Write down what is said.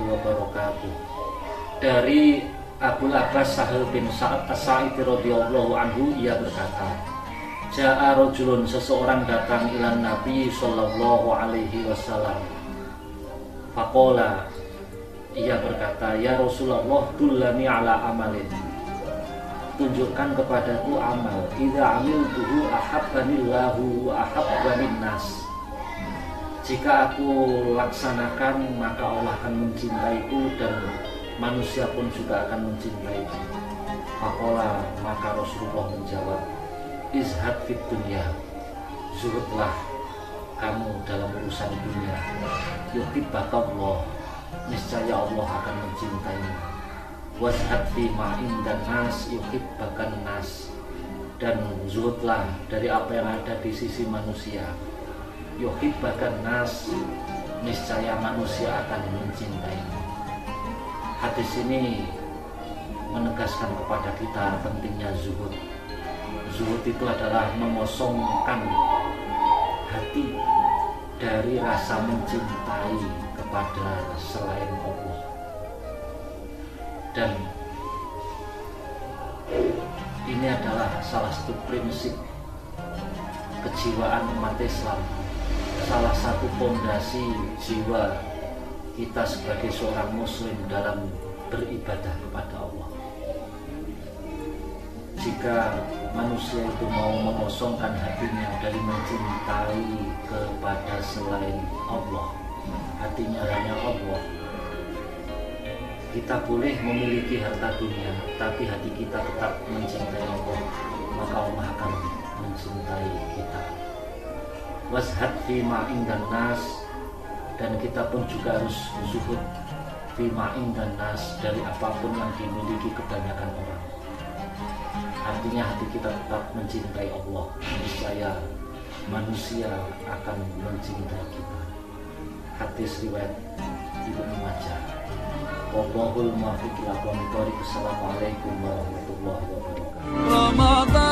warahmatullahi wabarakatuh. Dari Abul Abbas Sahal bin Sa'ad As-Sa'idi radhiyallahu anhu, ia berkata, Ja'a rajulun, seseorang datang ilan Nabi sallallahu alaihi wasallam. Faqala, ia berkata, ya Rasulullah, dullani ala amalin, tunjukkan kepadaku amal, idza amiltuhu ahabbanillahu wa ahabbanin nas, jika aku laksanakan maka Allah akan mencintaiku dan manusia pun juga akan mencintaiku. Faqala, maka Rasulullah menjawab, izhad fid dunya, zuhudlah kamu dalam urusan dunia, yuhibbakallah, niscaya Allah akan mencintaimu. Wazhad fi ma indan nas yuhibbakan nas, dan zuhudlah dari apa yang ada di sisi manusia, yuhibbakan nas, niscaya manusia akan mencintaimu. Hadis ini menegaskan kepada kita pentingnya zuhud. Zuhud itu adalah mengosongkan hati dari rasa mencintai kepada selain Allah. Dan ini adalah salah satu prinsip kejiwaan umat Islam, salah satu fondasi jiwa kita sebagai seorang muslim dalam beribadah kepada Allah. Jika manusia itu mau mengosongkan hatinya dari mencintai kepada selain Allah, hatinya hanya Allah, kita boleh memiliki harta dunia, tapi hati kita tetap mencintai Allah, maka Allah akan mencintai kita. Wazhad fi ma indan nas, dan kita pun juga harus zuhud fi ma indan nas, dari apapun yang dimiliki kebanyakan orang. Artinya hati kita tetap mencintai Allah, niscaya manusia akan mencintai kita. Hadis riwayat Ibnu Majah. Wallahul muwaffiq ila aqwamit thoriq. Assalamualaikum warahmatullahi wabarakatuh.